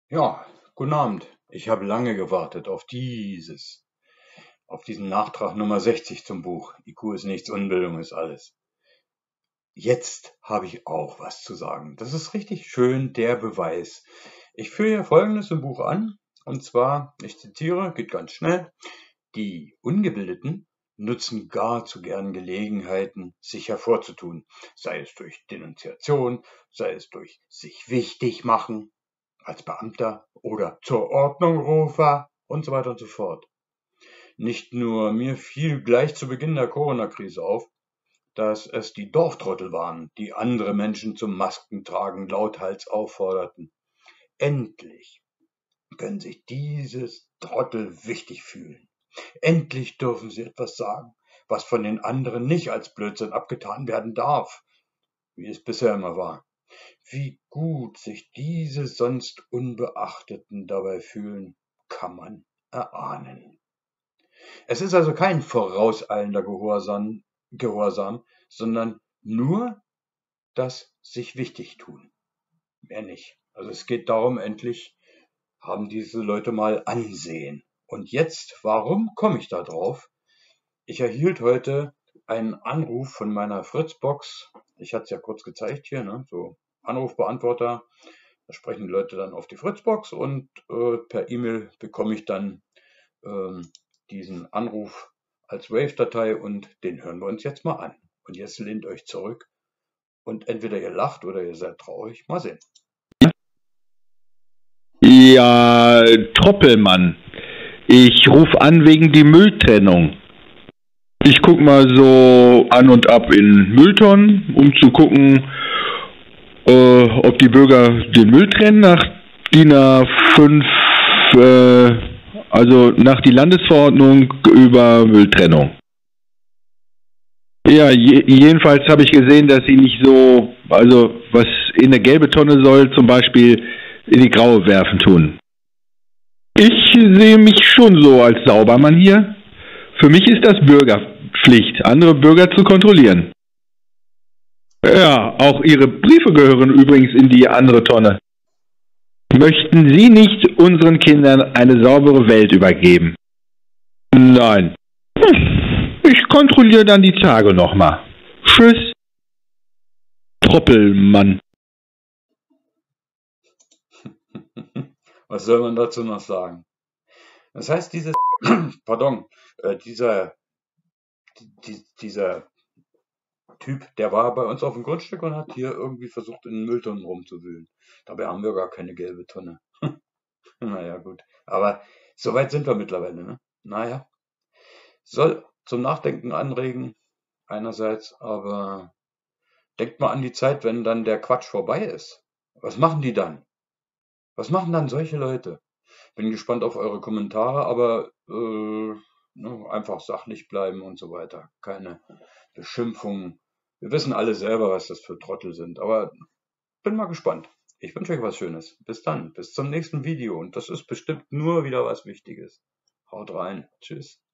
Ja, guten Abend. Ich habe lange gewartet auf diesen Nachtrag Nummer 60 zum Buch. IQ ist nichts, Unbildung ist alles. Jetzt habe ich auch was zu sagen. Das ist richtig schön, der Beweis. Ich führe hier Folgendes im Buch an, und zwar, ich zitiere, geht ganz schnell: Die Ungebildeten nutzen gar zu gern Gelegenheiten, sich hervorzutun, sei es durch Denunziation, sei es durch sich wichtig machen als Beamter oder zur Ordnung-Rufer und so weiter und so fort. Nicht nur mir fiel gleich zu Beginn der Corona-Krise auf, dass es die Dorftrottel waren, die andere Menschen zum Maskentragen lauthals aufforderten. Endlich können sich dieses Trottel wichtig fühlen. Endlich dürfen sie etwas sagen, was von den anderen nicht als Blödsinn abgetan werden darf, wie es bisher immer war. Wie gut sich diese sonst Unbeachteten dabei fühlen, kann man erahnen. Es ist also kein vorauseilender Gehorsam, sondern nur das sich wichtig tun. Mehr nicht. Also es geht darum, endlich haben diese Leute mal Ansehen. Und jetzt, warum komme ich da drauf? Ich erhielt heute einen Anruf von meiner Fritzbox. Ich hatte es ja kurz gezeigt hier, ne? So Anrufbeantworter. Da sprechen die Leute dann auf die Fritzbox und per E-Mail bekomme ich dann diesen Anruf als Wave-Datei und den hören wir uns jetzt mal an. Und jetzt lehnt euch zurück und entweder ihr lacht oder ihr seid traurig. Mal sehen. Ja, Troppelmann. Ich rufe an wegen die Mülltrennung. Ich guck mal so an und ab in Mülltonnen, um zu gucken, ob die Bürger den Müll trennen nach DIN A5, also nach die Landesverordnung über Mülltrennung. Ja, jedenfalls habe ich gesehen, dass sie nicht so, also was in eine gelbe Tonne soll, zum Beispiel in die graue werfen tun. Ich sehe mich schon so als Saubermann hier. Für mich ist das Bürgerpflicht, andere Bürger zu kontrollieren. Ja, auch Ihre Briefe gehören übrigens in die andere Tonne. Möchten Sie nicht unseren Kindern eine saubere Welt übergeben? Nein. Ich kontrolliere dann die Tage nochmal. Tschüss, Troppelmann. Was soll man dazu noch sagen? Das heißt, pardon, dieser Typ, der war bei uns auf dem Grundstück und hat hier irgendwie versucht, in den Mülltonnen rumzuwühlen. Dabei haben wir gar keine gelbe Tonne. Naja, gut. Aber so weit sind wir mittlerweile, ne? Naja, soll zum Nachdenken anregen, einerseits, aber denkt mal an die Zeit, wenn dann der Quatsch vorbei ist. Was machen die dann? Was machen dann solche Leute? Bin gespannt auf eure Kommentare, aber ne, einfach sachlich bleiben und so weiter. Keine Beschimpfungen. Wir wissen alle selber, was das für Trottel sind, aber bin mal gespannt. Ich wünsche euch was Schönes. Bis dann, bis zum nächsten Video. Und das ist bestimmt nur wieder was Wichtiges. Haut rein. Tschüss.